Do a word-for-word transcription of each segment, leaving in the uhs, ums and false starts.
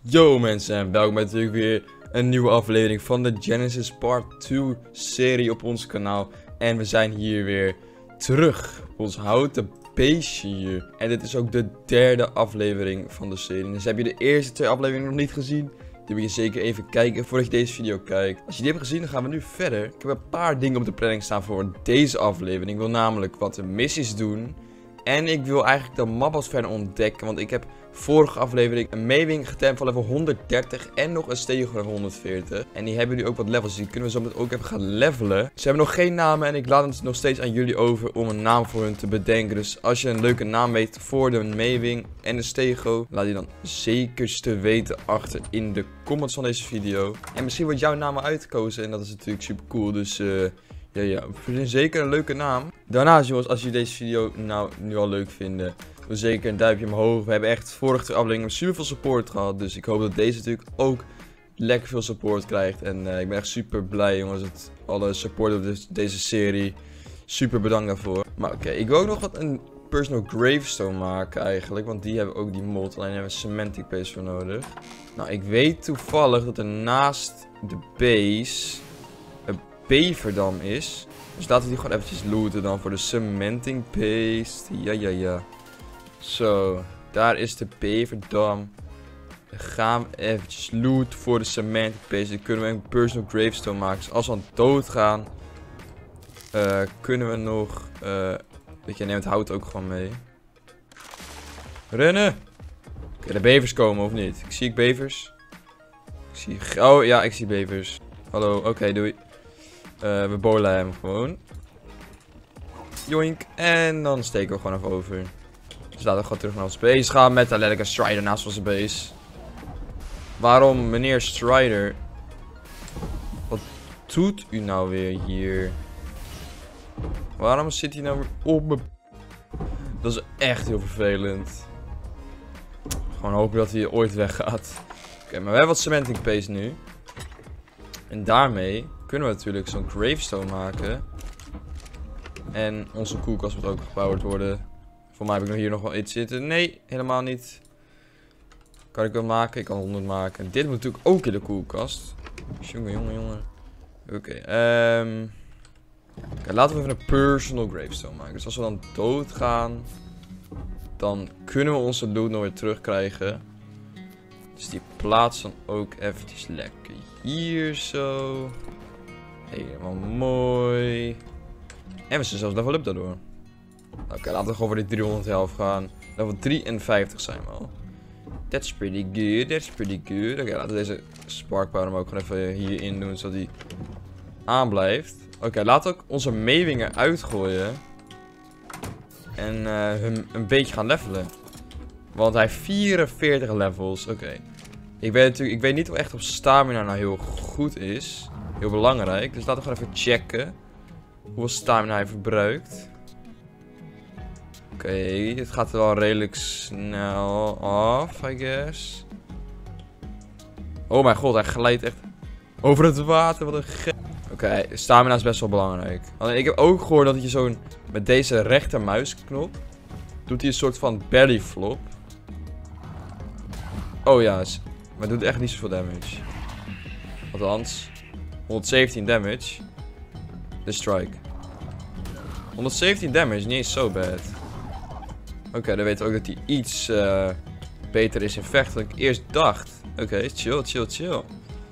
Yo mensen en welkom bij natuurlijk weer een nieuwe aflevering van de Genesis Part twee serie op ons kanaal. En we zijn hier weer terug op ons houten beestje hier. En dit is ook de derde aflevering van de serie. Dus heb je de eerste twee afleveringen nog niet gezien, die wil je zeker even kijken voordat je deze video kijkt. Als je die hebt gezien, dan gaan we nu verder. Ik heb een paar dingen op de planning staan voor deze aflevering. Ik wil namelijk wat missies doen. En ik wil eigenlijk de map wat verder ontdekken. Want ik heb vorige aflevering een Maewing getemd van level honderddertig. En nog een Stego van level honderdveertig. En die hebben nu ook wat levels. Dus die kunnen we zo meteen ook even gaan levelen. Ze hebben nog geen namen. En ik laat het nog steeds aan jullie over om een naam voor hun te bedenken. Dus als je een leuke naam weet voor de Maewing en de Stego, laat die dan zekerste weten achter in de comments van deze video. En misschien wordt jouw naam al uitgekozen. En dat is natuurlijk super cool. Dus uh, ja, ja, we vinden zeker een leuke naam. Daarnaast jongens, als jullie deze video nou nu al leuk vinden, doe zeker een duimpje omhoog. We hebben echt vorige twee afleveringen super veel support gehad. Dus ik hoop dat deze natuurlijk ook lekker veel support krijgt. En uh, ik ben echt super blij jongens dat alle support op de, deze serie. Super bedankt daarvoor. Maar oké, okay, ik wil ook nog wat een personal gravestone maken eigenlijk. Want die hebben ook die mod. Alleen hebben we cementing paste voor nodig. Nou, ik weet toevallig dat er naast de base een beverdam is. Dus laten we die gewoon eventjes looten dan voor de cementing paste. Ja, ja, ja. Zo, daar is de beverdam. Dan gaan we eventjes loot voor de cementing paste. Dan kunnen we een personal gravestone maken. Dus als we aan dood gaan, uh, kunnen we nog... Uh, weet je, neem het hout ook gewoon mee. Rennen! Oké, okay, de bevers komen of niet? Ik zie ik bevers. Ik zie... Oh ja, ik zie bevers. Hallo, oké, okay, doei. Uh, we bowlen hem gewoon. Joink. En dan steken we gewoon even over. Dus laten we gewoon terug naar onze base gaan met een letterlijke Strider naast onze base. Waarom, meneer Strider? Wat doet u nou weer hier? Waarom zit hij nou weer op me? Dat is echt heel vervelend. Gewoon hopen dat hij ooit weggaat. Oké, okay, maar we hebben wat cementing paste nu. En daarmee kunnen we natuurlijk zo'n gravestone maken. En onze koelkast moet ook gebouwd worden. Voor mij heb ik nog hier nog wel iets zitten. Nee, helemaal niet. Kan ik wel maken? Ik kan honderd maken. Dit moet natuurlijk ook in de koelkast. Jongen, jongen, jongen. Oké, okay, um... okay, laten we even een personal gravestone maken. Dus als we dan doodgaan, dan kunnen we onze loot nog weer terugkrijgen. Dus die plaatsen ook eventjes lekker hier zo. Helemaal mooi. En we zijn zelfs level up daardoor. Oké, okay, laten we gewoon voor die driehonderdelf gaan. Level drieënvijftig zijn we al. That's pretty good, that's pretty good. Oké, okay, laten we deze spark powder hem ook gewoon even hierin doen, zodat hij aanblijft. Oké, okay, laten we ook onze Maewingen uitgooien. En uh, hem een beetje gaan levelen. Want hij heeft vierenveertig levels. Oké. Okay. Ik weet natuurlijk, ik weet niet of echt op stamina nou heel goed is. Heel belangrijk. Dus laten we gewoon even checken hoeveel stamina hij verbruikt. Oké, okay, het gaat wel redelijk snel af, I guess. Oh mijn god, hij glijdt echt over het water. Wat een gek. Oké, okay, stamina is best wel belangrijk. Alleen ik heb ook gehoord dat je zo'n, met deze rechtermuisknop, doet hij een soort van belly flop. Oh ja, maar het doet echt niet zoveel damage. Althans, honderdzeventien damage. De strike. honderdzeventien damage, niet eens zo bad. Oké, okay, dan weten we ook dat hij iets uh, beter is in vechten dan ik eerst dacht. Oké, okay, chill, chill, chill. Oké,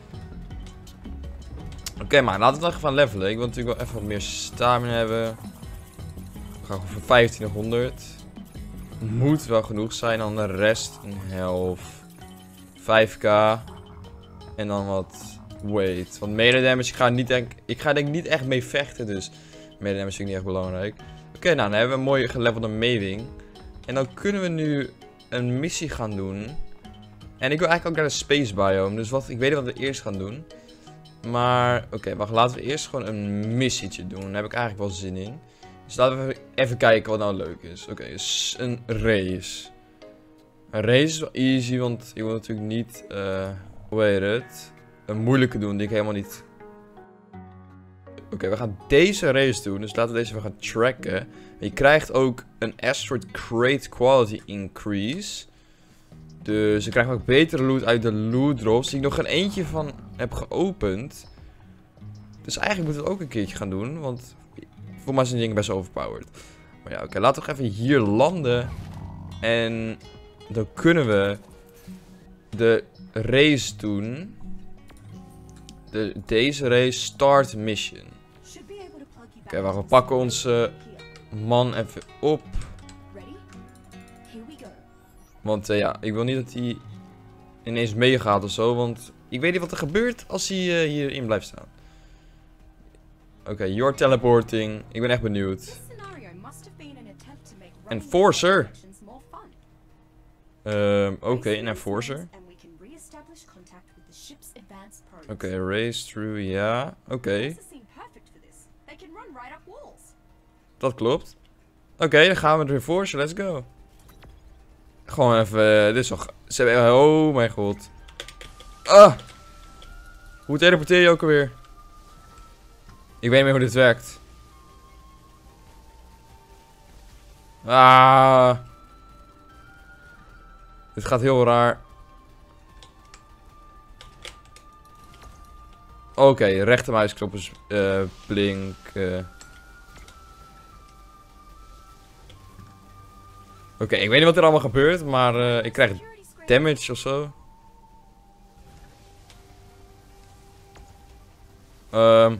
okay, maar laten we dan even gaan levelen. Ik wil natuurlijk wel even wat meer stamina hebben. We gaan gewoon voor vijftienhonderd. Moet wel genoeg zijn, dan de rest een helft. vijf k. En dan wat weight. Want melee damage, ik ga, niet denk, ik ga denk ik niet echt mee vechten. Dus melee damage vind ik niet echt belangrijk. Oké, okay, nou dan hebben we een mooie gelevelde Maewing. En dan kunnen we nu een missie gaan doen. En ik wil eigenlijk ook naar de space biome. Dus wat, ik weet niet wat we eerst gaan doen. Maar oké, okay, wacht, laten we eerst gewoon een missietje doen. Daar heb ik eigenlijk wel zin in. Dus laten we even kijken wat nou leuk is. Oké, okay, dus een race. Een race is wel easy, want ik wil natuurlijk niet, uh, hoe heet het, een moeilijke doen die ik helemaal niet... Oké, okay, we gaan deze race doen, dus laten we deze even gaan tracken. Je krijgt ook een Asteroid Crate Quality Increase. Dus ik krijg ook betere loot uit de loot drops. Die ik nog geen eentje van heb geopend. Dus eigenlijk moet ik het ook een keertje gaan doen. Want voor mij zijn dingen best overpowered. Maar ja, oké. Okay, laten we even hier landen. En dan kunnen we de race doen. De, deze race start mission. Oké, okay, we pakken onze man even op. Want uh, ja, ik wil niet dat hij ineens meegaat of zo. Want ik weet niet wat er gebeurt als hij uh, hierin blijft staan. Oké, okay, you're teleporting. Ik ben echt benieuwd. Enforcer. Um, Oké, okay, een Enforcer. Oké, okay, race through, ja. Oké. Okay. Dat klopt. Oké, okay, dan gaan we de Enforcer, let's go. Gewoon even, uh, dit is toch... Oh mijn god. Ah! Hoe teleporteer je ook alweer? Ik weet niet meer hoe dit werkt. Ah! Dit gaat heel raar. Oké, okay, rechtermuisknop is uh, blink. Uh. Oké, okay, ik weet niet wat er allemaal gebeurt, maar uh, ik krijg damage of zo. Um.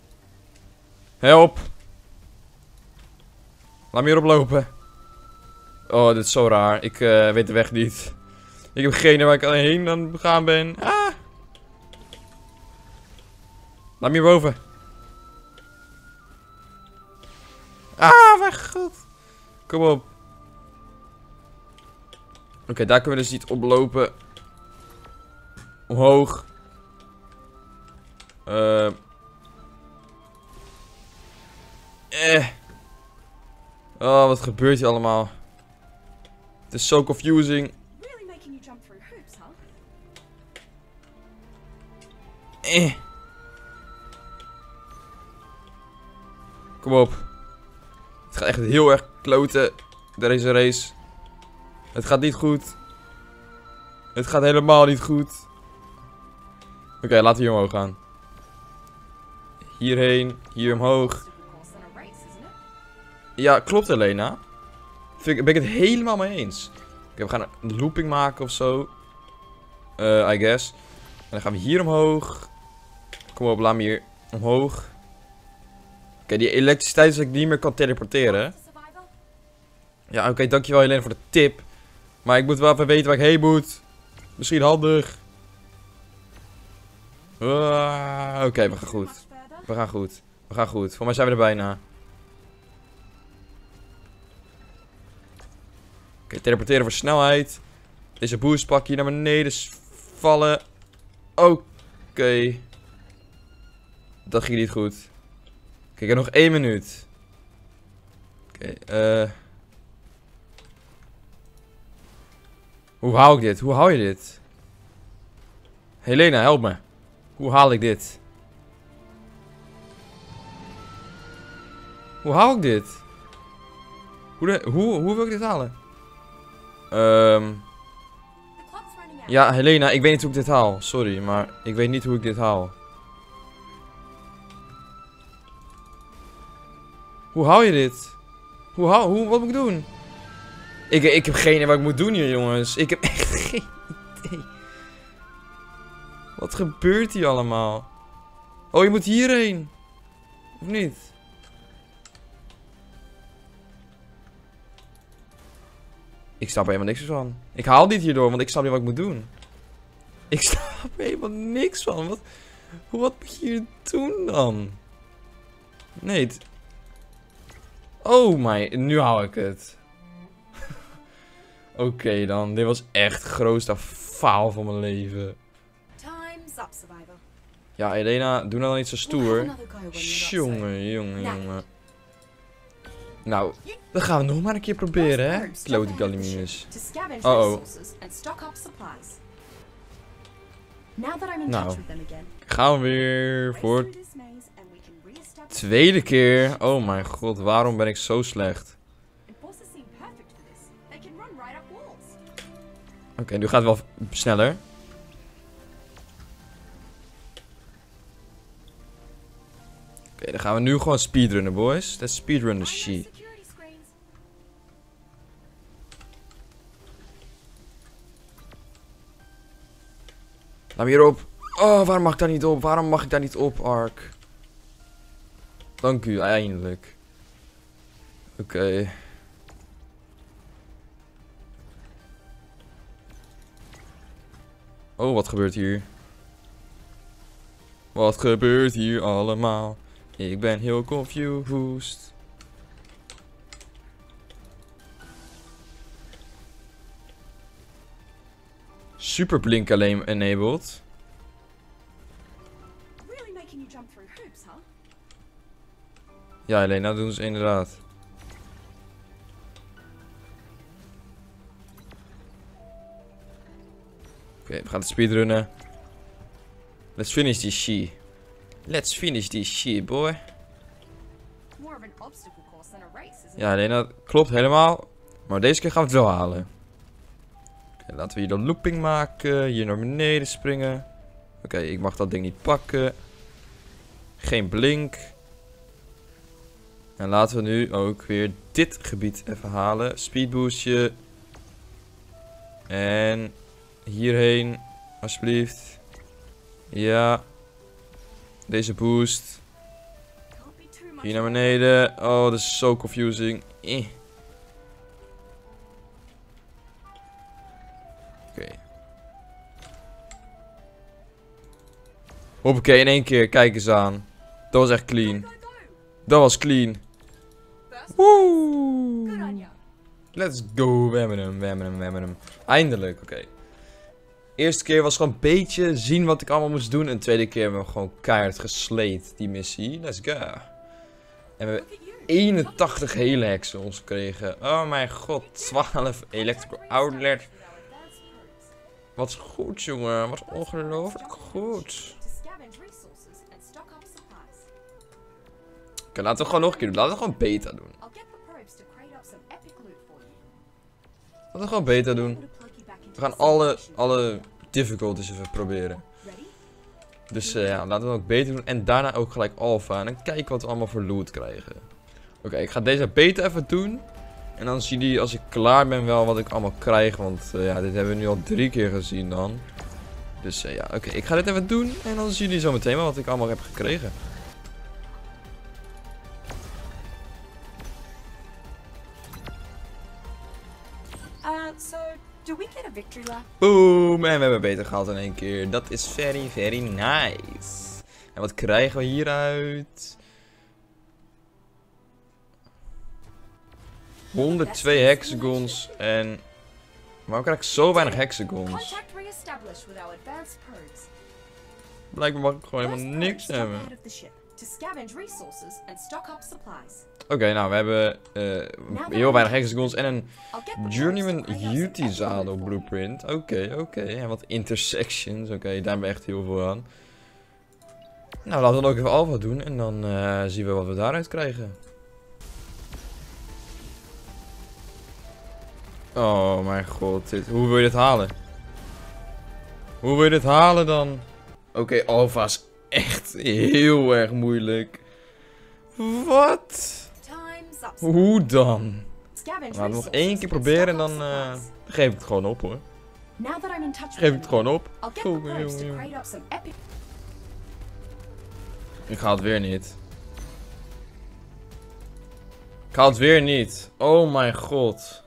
Help! Laat me hierop lopen. Oh, dit is zo raar. Ik uh, weet de weg niet. Ik heb geen idee waar ik alleen heen aan het gaan ben. Ah! Laat me hierboven. Ah, mijn god. Kom op. Oké, okay, daar kunnen we dus niet oplopen. Omhoog. Uh. Eh. Oh, wat gebeurt hier allemaal? Het is zo confusing. Eh. Kom op. Het gaat echt heel erg kloten. Deze race. Het gaat niet goed. Het gaat helemaal niet goed. Oké, okay, laten we hier omhoog gaan. Hierheen. Hier omhoog. Ja, klopt Elena. Vind ik, ben ik het helemaal mee eens. Okay, we gaan een looping maken of zo. Uh, I guess. En dan gaan we hier omhoog. Kom op, laat me hier omhoog. Oké, okay, die elektriciteit is dat ik niet meer kan teleporteren. Ja, oké, okay, dankjewel Helena voor de tip. Maar ik moet wel even weten waar ik heen moet. Misschien handig. Uh, Oké, okay, we gaan goed. We gaan goed. We gaan goed. Voor mij zijn we er bijna. Oké, okay, teleporteren voor snelheid. Deze boost pak hier naar beneden vallen. Oké. Okay. Dat ging niet goed. Kijk, ik heb nog één minuut. Oké, okay, uh... Hoe hou ik dit? Hoe hou je dit? Helena, help me. Hoe haal ik dit? Hoe hou ik dit? Hoe, de, hoe, hoe wil ik dit halen? Um, ja, Helena, ik weet niet hoe ik dit haal. Sorry, maar ik weet niet hoe ik dit haal. Hoe hou je dit? Hoe hou, hoe, wat moet ik doen? Ik, ik heb geen idee wat ik moet doen hier, jongens. Ik heb echt geen idee. Wat gebeurt hier allemaal? Oh, je moet hierheen. Of niet? Ik snap er helemaal niks van. Ik haal dit hierdoor, want ik snap niet wat ik moet doen. Ik snap er helemaal niks van. Wat, wat moet je hier doen dan? Nee. Het... Oh my, nu hou ik het. Oké okay, dan, dit was echt het grootste faal van mijn leven. Ja, Elena, doe nou niet zo stoer. Jongen, jongen, jongen. Nou, dan gaan we nog maar een keer proberen, hè? Klote Gallimimus. Oh oh. Nou, gaan we weer voor tweede keer. Oh mijn god, waarom ben ik zo slecht? Oké, okay, nu gaat het wel sneller. Oké, okay, dan gaan we nu gewoon speedrunnen, boys. Let's speedrun the shit. Laat me hierop. Oh, waarom mag ik daar niet op? Waarom mag ik daar niet op, Ark? Dank u, eindelijk. Oké. Okay. Oh, wat gebeurt hier? Wat gebeurt hier allemaal? Ik ben heel confused. Super blink alleen enabled. Ja, alleen dat doen ze inderdaad. Oké, okay, we gaan het speedrunnen. Let's finish this shit. Let's finish this shit, boy. Ja, alleen dat klopt helemaal. Maar deze keer gaan we het wel halen. Okay, laten we hier de looping maken. Hier naar beneden springen. Oké, okay, ik mag dat ding niet pakken. Geen blink. En laten we nu ook weer dit gebied even halen. Speedboostje. En hierheen, alsjeblieft. Ja. Deze boost. Hier naar beneden. Oh, dat is zo confusing. Eh. Oké. Okay. Hoppakee, in één keer. Kijk eens aan. Dat was echt clean. Dat was clean. Woe! Let's go. We hebben hem, we hebben hem, we hebben hem. Eindelijk, oké. Okay. Eerste keer was gewoon een beetje zien wat ik allemaal moest doen. En de tweede keer hebben we gewoon keihard gesleed, die missie. Let's go. En we hebben eenentachtig hele hexen ons gekregen. Oh mijn god, twaalf electrical outlet. Wat goed, jongen. Wat ongelooflijk goed. Oké, okay, laten we gewoon nog een keer doen. Laten we gewoon beta doen. Laten we gewoon beta doen. We gaan alle, alle difficulties even proberen. Dus uh, ja, laten we ook beta doen. En daarna ook gelijk alpha. En dan kijken wat we allemaal voor loot krijgen. Oké, okay, ik ga deze beta even doen. En dan zien jullie als ik klaar ben wel wat ik allemaal krijg. Want uh, ja, dit hebben we nu al drie keer gezien dan. Dus uh, ja, oké. Okay, ik ga dit even doen. En dan zien jullie zo meteen wel wat ik allemaal heb gekregen. Boom, en we hebben beter gehad in één keer. Dat is very, very nice. En wat krijgen we hieruit? honderdtwee hexagons en... Waarom krijg ik zo weinig hexagons? Blijkbaar mag ik gewoon helemaal niks hebben. Oké, okay, nou we hebben uh, heel weinig hexagons en een Journeyman Utilizado blueprint. Oké, okay, oké. Okay. En wat intersections. Oké, okay, daar hebben we echt heel veel aan. Nou, laten we dan ook even alpha doen en dan uh, zien we wat we daaruit krijgen. Oh mijn god, dit, hoe wil je dit halen? Hoe wil je dit halen dan? Oké, okay, alpha is echt heel erg moeilijk. Wat? Hoe dan? Laten we nog één keer proberen en dan uh, geef ik het gewoon op hoor. Geef ik het gewoon op. Oh, jongen, jongen. Ik ga het weer niet. Ik ga het weer niet. Oh mijn god.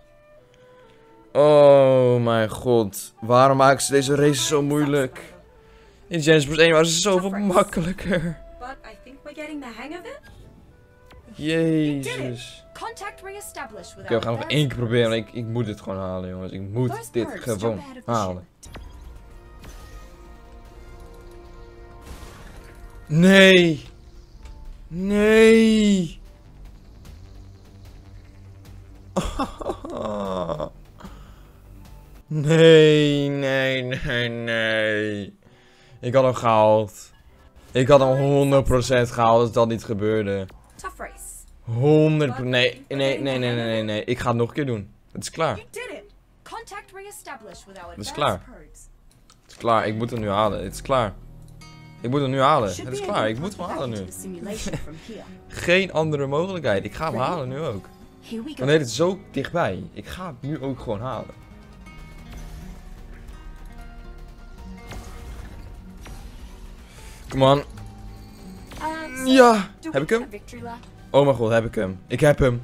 Oh mijn god. Waarom maken ze deze race zo moeilijk? In Genesis Plus één was het zoveel makkelijker. Jezus. Oké, okay, we gaan nog één keer proberen. Ik, ik moet dit gewoon halen, jongens. Ik moet dit gewoon halen. Nee. Nee. Nee, nee, nee, nee. Ik had hem gehaald. Ik had hem honderd procent gehaald als dat niet gebeurde. honderd procent. Nee, nee, nee, nee, nee, nee, nee. Ik ga het nog een keer doen. Het is klaar. Contact reestablished with our Het is advanced klaar. probes. Het is klaar, ik moet hem nu halen. Het is klaar. Ik moet hem nu halen. Should Het is be klaar, able ik to moet hem back halen into nu. the simulation from here. Geen andere mogelijkheid. Ik ga hem halen nu ook. Here we go. Want het is zo dichtbij. Ik ga het nu ook gewoon halen. Come on. Uh, so Ja, do we heb ik get hem? a victory lap? Oh mijn god, heb ik hem. Ik heb hem.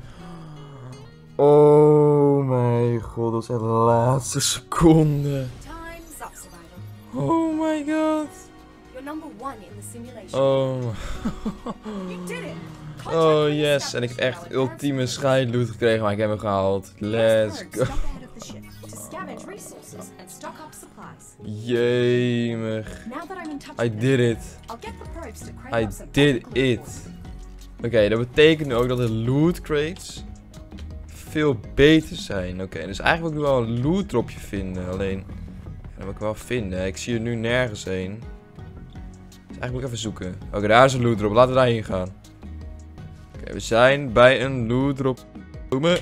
Oh mijn god, dat is echt de laatste seconde. Time's up, survivor. Oh my god. You're number one in the simulation. Oh. You did it. Oh yes, en ik heb echt ultieme scheidloot gekregen, maar ik heb hem gehaald. Let's go. Stop ahead of the ship to scavenge resources and stock up supplies. Jemig. Now that I'm in touch I with did them, it. I'll get the probes to crate I up some did technical it. reports. Oké, okay, dat betekent nu ook dat de loot crates veel beter zijn. Oké, okay, dus eigenlijk wil ik wel een loot dropje vinden. Alleen, dat wil ik wel vinden. Ik zie er nu nergens heen. Dus eigenlijk moet ik even zoeken. Oké, okay, daar is een loot drop. Laten we daarheen gaan. Oké, okay, we zijn bij een loot drop. Komen.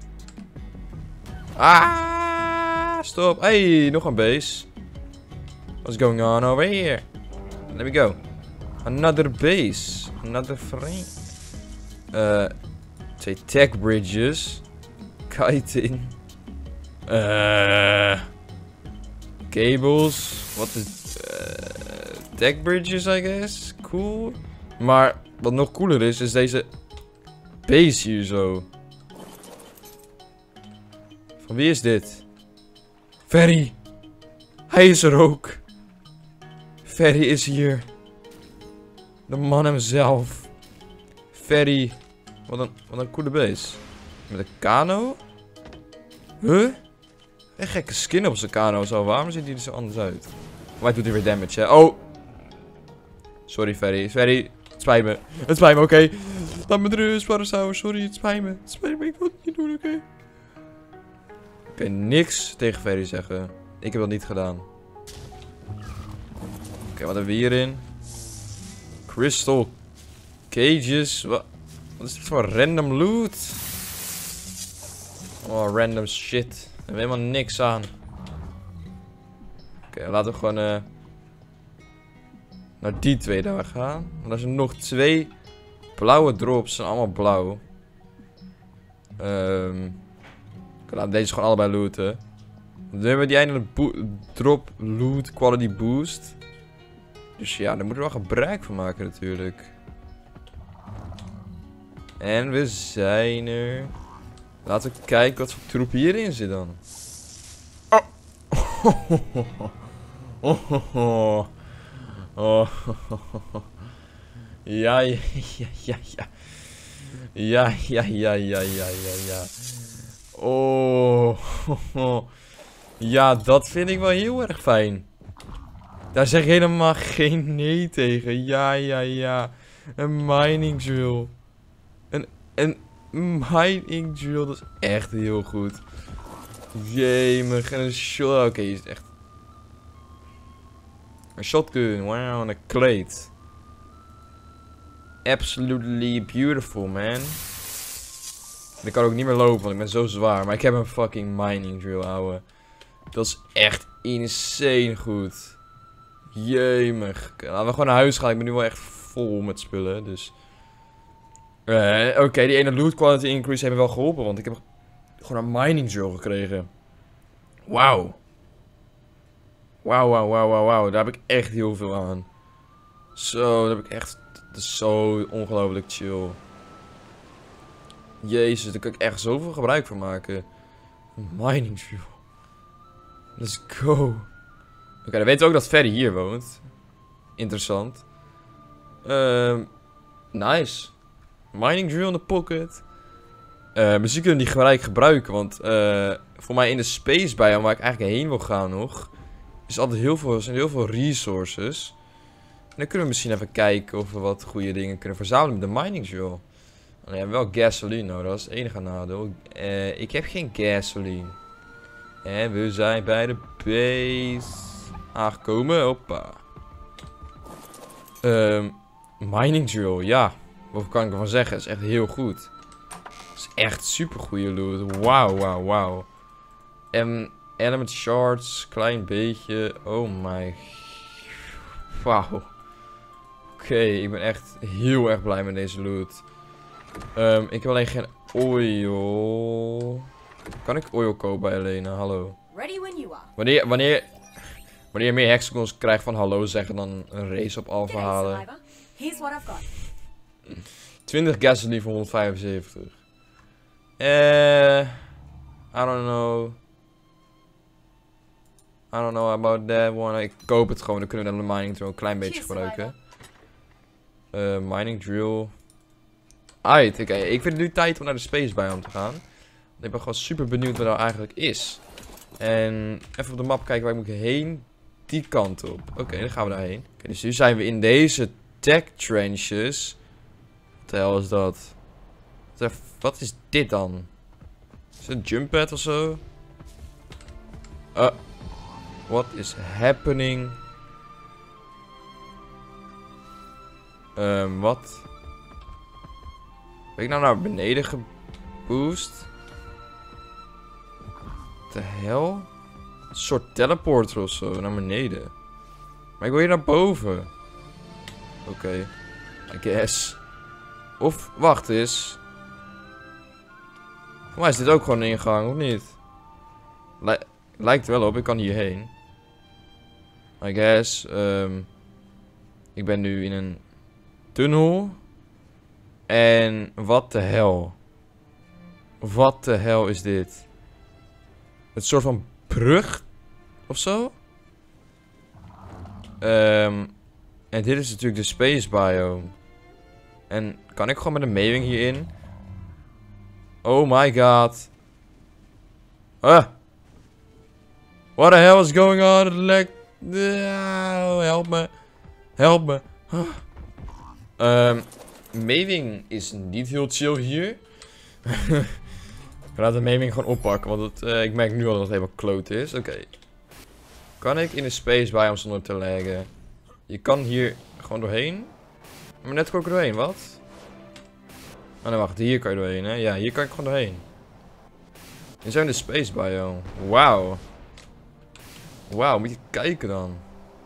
Ah, stop. Hey, nog een base. What's going on over here? Let me go. Another base. Another frame. Uh, twee tech bridges. Kiting. Uh, cables. Wat is... Uh, tech bridges, I guess. Cool. Maar wat nog cooler is, is deze base hier zo. Van wie is dit? Ferry. Hij is er ook. Ferry is hier. De man hemzelf. Ferry. Wat een, wat een coole base. Met een kano? Huh? Een gekke skin op zijn kano zo. Waarom ziet hij er zo anders uit? Waar doet hij weer damage, hè? Oh! Sorry, Ferry. Ferry, het spijt me. Het spijt me, oké. Okay. Laat me rust, Parasaurus. Sorry, het spijt me. Het spijt me, ik wil het niet doen, oké. Okay. Ik kan niks tegen Ferry zeggen. Ik heb dat niet gedaan. Oké, okay, wat hebben we hierin? Crystal cages. Wat, wat is dit voor random loot? Oh, random shit. Daar hebben we helemaal niks aan. Oké, okay, laten we gewoon uh, naar die twee daar gaan. Want er zijn nog twee blauwe drops. Ze zijn allemaal blauw. Um, okay, laten we deze gewoon allebei looten. Dan hebben we die eindelijk drop loot quality boost. Dus ja, daar moeten we wel gebruik van maken natuurlijk. En we zijn er. Laten we kijken wat voor troep hierin zit dan. Oh. Oh. Oh. Oh. Ja, ja, ja, ja, ja. Ja, ja, ja, ja, ja, ja, ja. Oh. Ja, dat vind ik wel heel erg fijn. Daar zeg ik helemaal geen nee tegen. Ja, ja, ja. Een mining drill. Een, een mining drill, dat is echt heel goed. Jemig. En een shot. Oké, okay, is echt. Een shotgun. Wow, en een kleed. Absolutely beautiful, man. Ik kan ook niet meer lopen, want ik ben zo zwaar. Maar ik heb een fucking mining drill, ouwe. Dat is echt insane goed. Jemig. Okay, laten we gewoon naar huis gaan. Ik ben nu wel echt vol met spullen, dus... Uh, Oké, okay, die ene loot quality increase heeft me wel geholpen, want ik heb gewoon een mining drill gekregen. Wauw. Wauw, wauw, wauw, wauw, wauw. Daar heb ik echt heel veel aan. Zo, daar heb ik echt... Dat is zo ongelooflijk chill. Jezus, daar kan ik echt zoveel gebruik van maken. Een mining drill. Let's go. Oké, okay, dan weten we ook dat Ferry hier woont. Interessant. Um, nice. Mining drill in de pocket. Uh, misschien kunnen we die gelijk gebruiken. Want uh, voor mij in de space biome waar ik eigenlijk heen wil gaan nog. Is altijd heel veel, zijn heel veel resources. En dan kunnen we misschien even kijken of we wat goede dingen kunnen verzamelen met de mining drill. Alleen we hebben wel gasoline nodig. Dat is het enige nadeel. Uh, ik heb geen gasoline. En we zijn bij de base aangekomen. Hoppa. Um, mining drill, ja. Wat kan ik ervan zeggen? Het is echt heel goed. Het is echt super goede loot. Wauw, wauw, wauw. En Element shards, klein beetje. Oh my. Wauw. Oké, okay, ik ben echt heel erg blij met deze loot. Um, ik heb alleen geen oil. Kan ik oil kopen bij Elena? Hallo. Ready when you are. Wanneer, wanneer, wanneer je meer hexagons krijgt van hallo zeggen dan een race op Alpha halen. G'day, survivor. Here's what I've got. twintig gasoline voor honderdvijfenzeventig. Eh, I don't know. I don't know about that one. Ik koop het gewoon, dan kunnen we dan de mining drill een klein beetje gebruiken. Uh, mining drill. Aight, oké. Ik vind het nu tijd om naar de space biome te gaan. Ik ben gewoon super benieuwd wat er nou eigenlijk is. En even op de map kijken waar ik moet heen. Die kant op. Oké, okay, dan gaan we daarheen. Okay, dus nu zijn we in deze tech trenches. Wat de hel is dat? Wat is dit dan? Is het een jump pad of zo? Uh, what is happening? Um, wat? Ben ik nou naar beneden geboost? Wat de hel? Een soort teleporter of zo, naar beneden. Maar ik wil hier naar boven. Oké. Okay. I guess. Of, wacht eens. Voor mij is dit ook gewoon een ingang, of niet? Lij lijkt er wel op, ik kan hierheen. I guess. Um, ik ben nu in een tunnel. En wat de hel? Wat de hel is dit? Het soort van brug of zo? Um, en dit is natuurlijk de space biome. En kan ik gewoon met een meeuwing hierin? Oh my god. Ah. What the hell is going on? Like, uh, help me. Help me. Huh. Um, Meewing is niet heel chill hier. Ik laat de meewing gewoon oppakken, want het, uh, ik merk nu al dat het helemaal kloot is. Oké. Okay. Kan ik in de space biome zonder te laggen? Je kan hier gewoon doorheen. Maar net kon ik er doorheen, wat? Oh nee, wacht, hier kan je doorheen, hè? Ja, hier kan ik gewoon doorheen. Hier zijn we in de space biome. Wauw. Wauw, moet je kijken dan.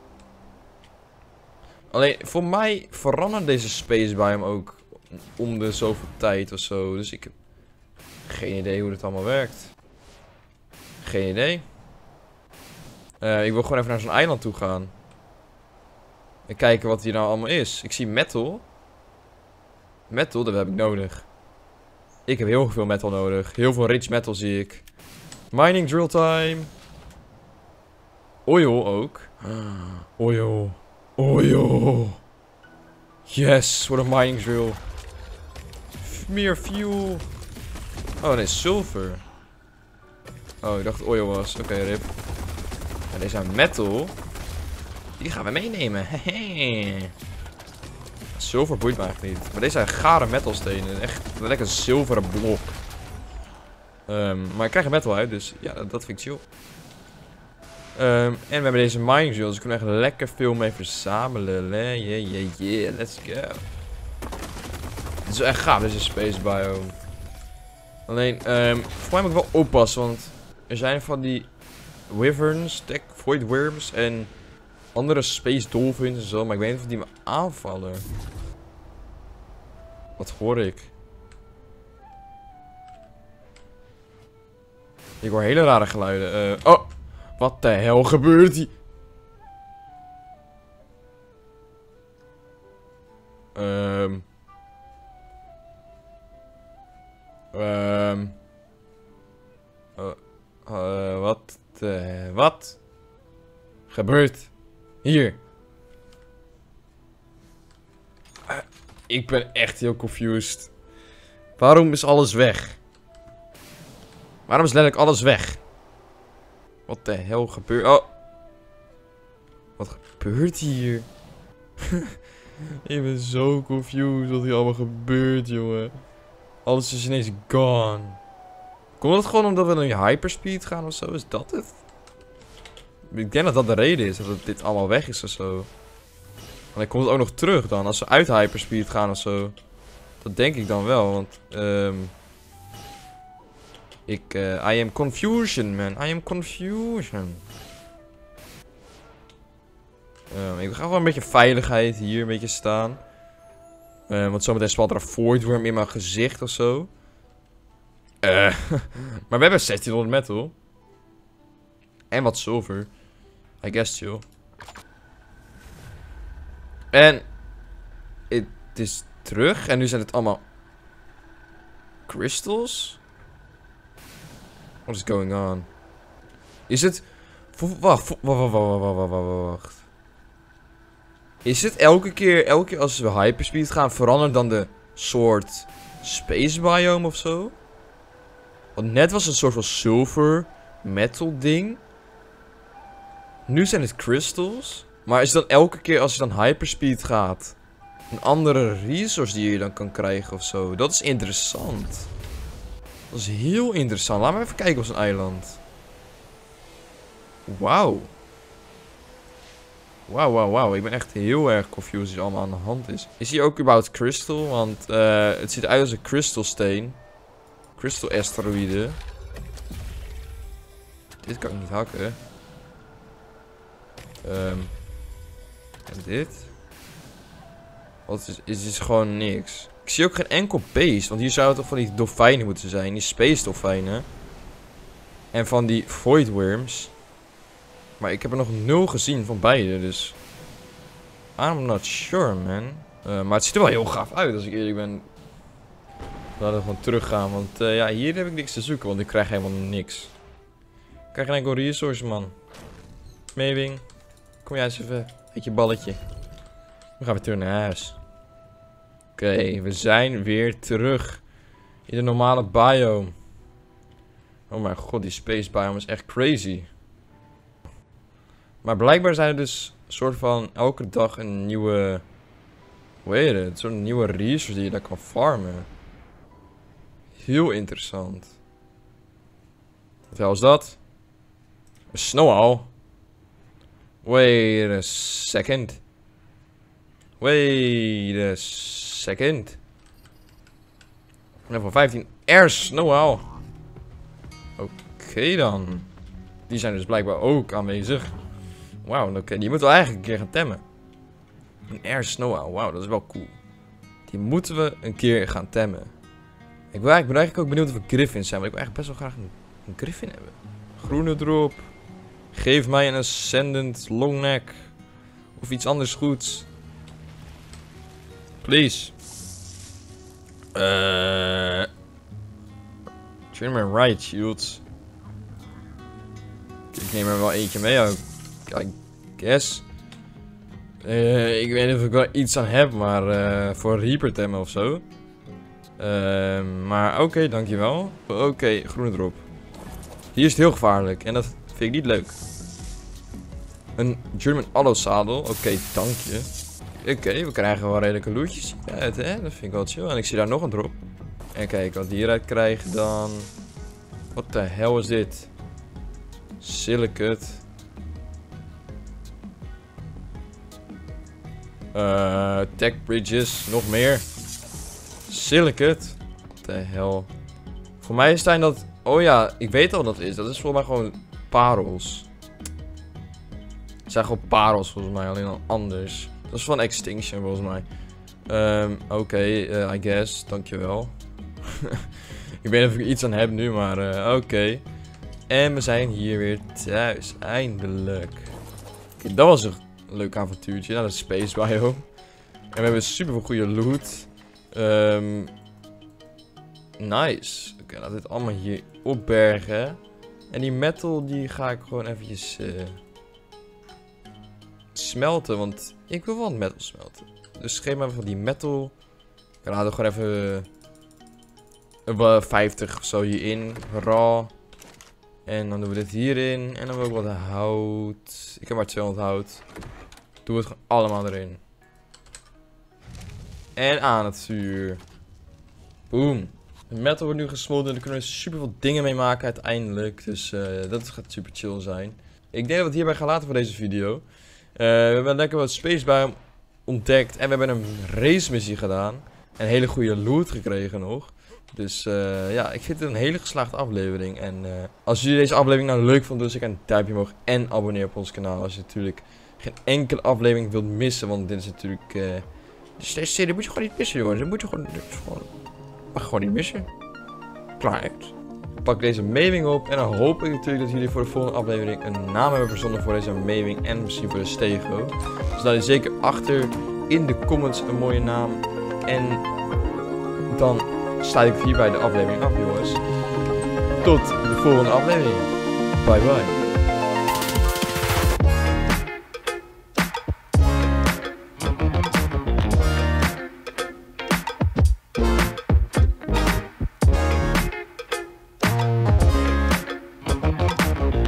Alleen, voor mij verandert deze space biome ook om de zoveel tijd of zo. Dus ik heb geen idee hoe dit allemaal werkt. Geen idee. Uh, ik wil gewoon even naar zo'n eiland toe gaan. En kijken wat hier nou allemaal is. Ik zie metal. Metal, dat heb ik nodig. Ik heb heel veel metal nodig. Heel veel rich metal zie ik. Mining drill time. Oil ook. Oil. Oil. Yes, what a mining drill. Meer fuel. Oh nee, sulfur. Oh, ik dacht het oil was. Oké, okay, rip. En deze metal. Die gaan we meenemen. Hehe. Zilver boeit me eigenlijk niet. Maar deze zijn gare metalstenen. Echt lekker een zilveren blok. Um, maar ik krijg er metal uit, dus ja, dat, dat vind ik chill. Um, en we hebben deze mining drills, dus we kunnen echt lekker veel mee verzamelen. Yeah, yeah, yeah, let's go. Het is wel echt gaaf, deze space biome. Alleen, um, voor mij moet ik wel oppassen, want er zijn van die wyverns, tech void worms en andere space dolphins en zo, maar ik weet niet of die me aanvallen. Wat hoor ik? Ik hoor hele rare geluiden. Uh, oh, wat de hel gebeurt hier? Um. Um. Uh, uh, wat? Uh, wat? Gebeurt hier? Uh, ik ben echt heel confused. Waarom is alles weg? Waarom is letterlijk alles weg? Wat de hel gebeurt? Oh. Wat gebeurt hier? Ik ben zo confused wat hier allemaal gebeurt, jongen. Alles is ineens gone. Komt dat gewoon omdat we naar hyperspeed gaan of zo? Is dat het? Ik denk dat dat de reden is, dat het dit allemaal weg is of zo. Alleen komt het ook nog terug dan, als we uit hyperspeed gaan of zo. Dat denk ik dan wel, want... Um... Ik, uh, I am confusion, man. I am confusion. Uh, ik ga gewoon een beetje veiligheid hier een beetje staan. Uh, want zometeen spant er een voidworm in mijn gezicht of zo. Uh, maar we hebben zestienhonderd metal. En wat zilver. I guess chill. En het is terug. En nu zijn het allemaal crystals. What is going on? Is het... Wacht, wacht, wacht, wacht, wacht, wacht. Is het elke keer, elke keer als we hyperspeed gaan, verandert dan de soort space biome of zo? Want net was het een soort van silver metal ding. Nu zijn het crystals. Maar is het dan elke keer als je dan hyperspeed gaat een andere resource die je dan kan krijgen of zo? Dat is interessant. Dat is heel interessant. Laten we even kijken op zijn eiland. Wauw. Wauw, wauw, wauw. Ik ben echt heel erg confused wat allemaal aan de hand is. Is hier ook überhaupt crystal? Want uh, het ziet eruit als een crystalsteen. Crystal asteroïde. Dit kan ik niet hakken. Um, en dit? Wat is, is dit gewoon niks. Ik zie ook geen enkel beest. Want hier zouden toch van die dolfijnen moeten zijn. Die space dolfijnen. En van die voidworms. Maar ik heb er nog nul gezien van beide. Dus I'm not sure, man. Uh, maar het ziet er wel heel gaaf uit als ik eerlijk ben. Laten we gewoon teruggaan. Want uh, ja, hier heb ik niks te zoeken. Want ik krijg helemaal niks. Ik krijg geen enkel resource, man. Meewing. Kom jij eens even met je balletje. We gaan weer terug naar huis. Oké, okay, we zijn weer terug. In de normale biome. Oh mijn god, die space biome is echt crazy. Maar blijkbaar zijn er dus een soort van elke dag een nieuwe... Hoe heet het? Een soort nieuwe resource die je daar kan farmen. Heel interessant. Wat hel is dat? Een snowball. Wait a second. Wait a second. Level vijftien. Air snowball. Oké okay dan. Die zijn dus blijkbaar ook aanwezig. Wauw, oké. Okay. Die moeten we eigenlijk een keer gaan temmen. Een air snowball. Wauw, dat is wel cool. Die moeten we een keer gaan temmen. Ik ben eigenlijk, ben eigenlijk ook benieuwd of we griffins zijn. Want ik wil eigenlijk best wel graag een, een griffin hebben. Groene drop. Geef mij een ascendant longneck. Of iets anders goeds. Please. Eh... Uh, Trim right shields. Ik neem er wel eentje mee. I guess. Uh, ik weet niet of ik wel iets aan heb, maar uh, voor Reaper temmen of zo. Uh, maar oké, okay, dankjewel. Oké, okay, groene drop. Hier is het heel gevaarlijk en dat vind ik niet leuk. Een German Allo zadel. Oké, okay, dank je. Oké, okay, we krijgen wel redelijke lootjes uit, hè? Dat vind ik wel chill. En ik zie daar nog een drop. En kijk, wat we hieruit krijgen dan... Wat de hel is dit? Silicate. Uh, tech bridges, nog meer. Silicate. Wat de hel. Voor mij zijn dat... Oh ja, ik weet al wat dat is. Dat is volgens mij gewoon parels. Het zijn gewoon parels volgens mij, alleen al anders. Dat is van Extinction volgens mij. Um, Oké, okay, uh, I guess. Dankjewel. Ik weet niet of ik iets aan heb nu, maar uh, oké. Okay. En we zijn hier weer thuis. Eindelijk. Okay, dat was een leuk avontuurtje. Naar de space biome. En we hebben super veel goede loot. Um, nice. Oké, okay, laten we dit allemaal hier opbergen. En die metal die ga ik gewoon eventjes uh, smelten. Want ik wil wel metal smelten. Dus geef me even die metal. Dan laten we gewoon even uh, vijftig of zo hierin. Raw. En dan doen we dit hierin. En dan hebben we ook wat hout. Ik heb maar tweehonderd hout. Doe het gewoon allemaal erin. En aan het vuur. Boom. De metal wordt nu gesmolten. En daar kunnen we super veel dingen mee maken uiteindelijk. Dus uh, dat gaat super chill zijn. Ik denk dat we het hierbij gaan laten voor deze video. Uh, we hebben lekker wat space biome ontdekt. En we hebben een race missie gedaan. En hele goede loot gekregen nog. Dus uh, ja, ik vind het een hele geslaagde aflevering. En uh, als jullie deze aflevering nou leuk vonden, doe zeker een duimpje omhoog. En abonneer op ons kanaal als je natuurlijk geen enkele aflevering wilt missen. Want dit is natuurlijk... Uh, deze serie moet je gewoon niet missen, jongens. Dat moet je gewoon... Dat gewoon mag je gewoon niet missen. Klaar uit. Pak deze mailing op. En dan hoop ik natuurlijk dat jullie voor de volgende aflevering een naam hebben verzonnen voor deze mailing. En misschien voor de stego. Dus laat je zeker achter in de comments een mooie naam. En dan sluit ik hier bij de aflevering af, jongens. Tot de volgende aflevering. Bye bye.